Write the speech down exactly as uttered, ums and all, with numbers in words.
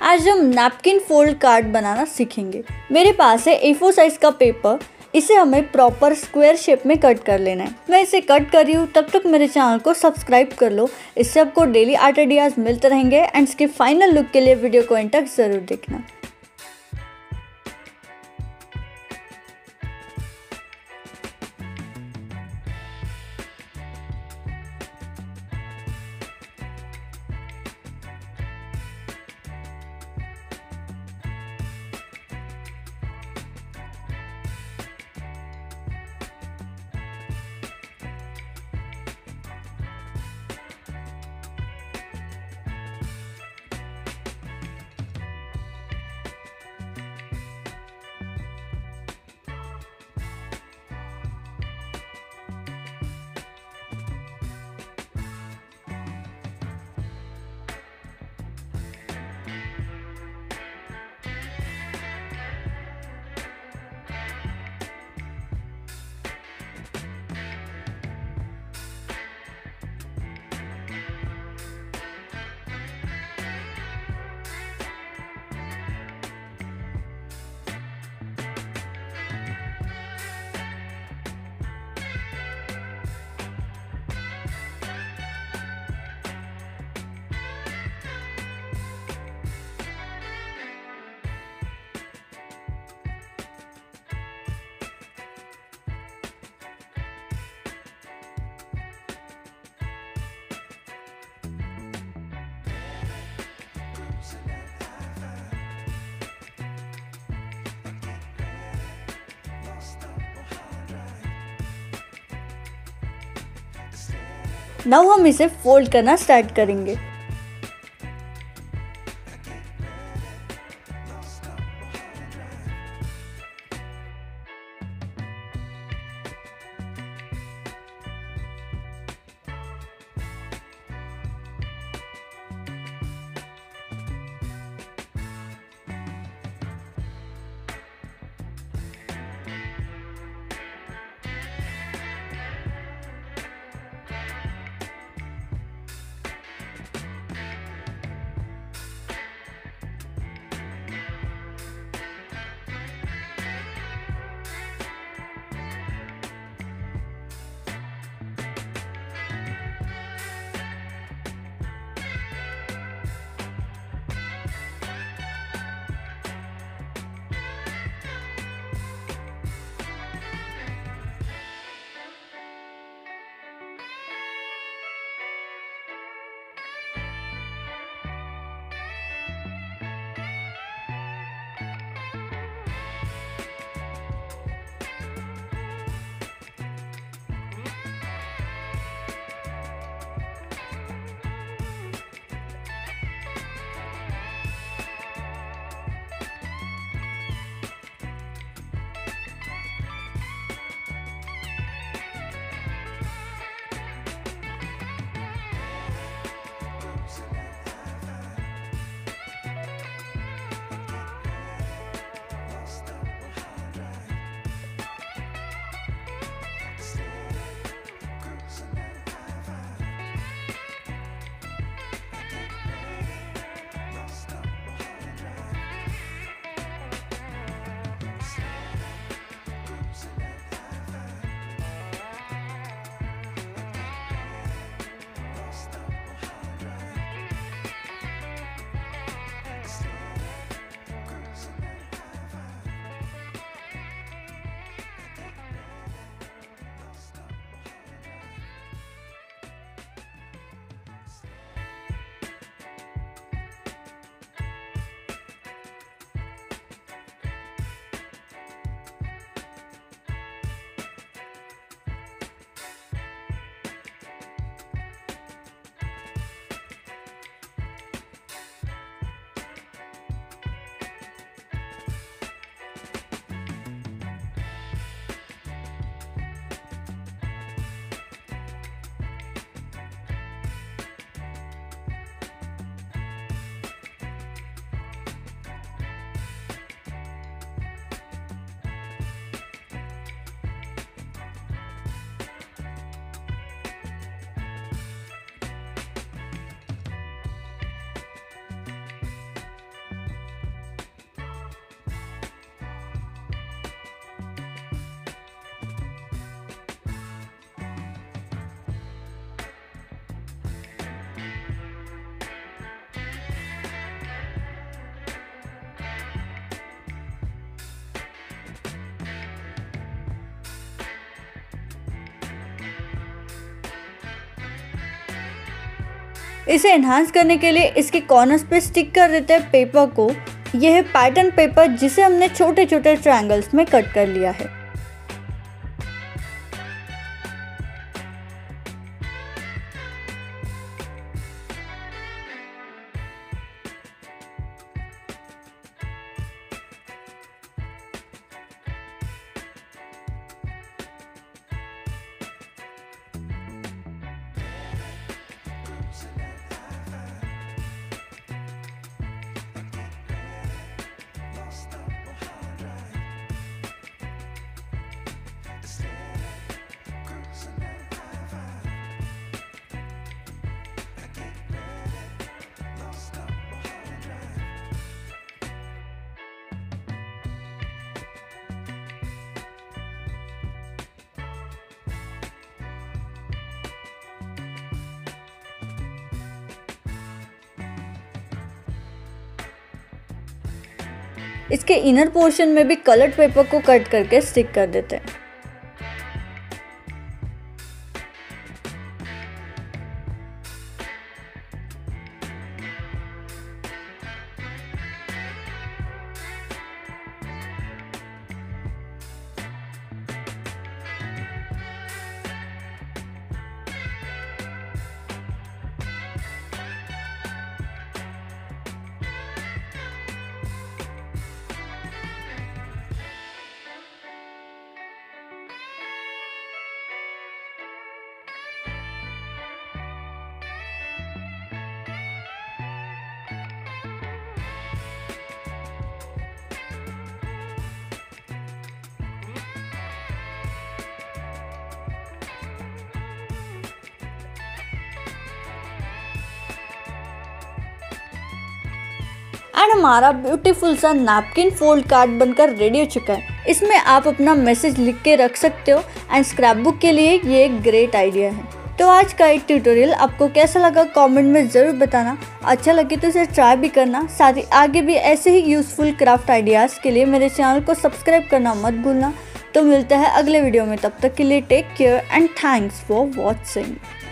आज हम napkin fold card बनाना सीखेंगे। मेरे पास है ए फोर साइज का पेपर। इसे हमें प्रॉपर स्क्वायर शेप में कट कर लेना है। मैं इसे कट कर रही हूँ, तब तक मेरे चैनल को सब्सक्राइब कर लो। इससे आपको डेली आर्ट आइडियाज मिलते रहेंगे एंड इसके फाइनल लुक के लिए वीडियो को एंड तक जरूर देखना। नाउ हम इसे फोल्ड करना स्टार्ट करेंगे। इसे एनहांस करने के लिए इसके कॉर्नर्स पे स्टिक कर देते हैं पेपर को। यह है पैटर्न पेपर जिसे हमने छोटे छोटे ट्रायंगल्स में कट कर लिया है। इसके इनर पोर्शन में भी कलर्ड पेपर को कट करके स्टिक कर देते हैं। एंड हमारा ब्यूटीफुल सा नैपकिन फोल्ड कार्ड बनकर रेडी हो चुका है। इसमें आप अपना मैसेज लिख के रख सकते हो एंड स्क्रैप बुक के लिए ये एक ग्रेट आइडिया है। तो आज का एक ट्यूटोरियल आपको कैसा लगा कमेंट में ज़रूर बताना। अच्छा लगे तो इसे ट्राई भी करना। साथ ही आगे भी ऐसे ही यूज़फुल क्राफ्ट आइडियाज़ के लिए मेरे चैनल को सब्सक्राइब करना मत भूलना। तो मिलता है अगले वीडियो में, तब तक के लिए take care and thanks for watching.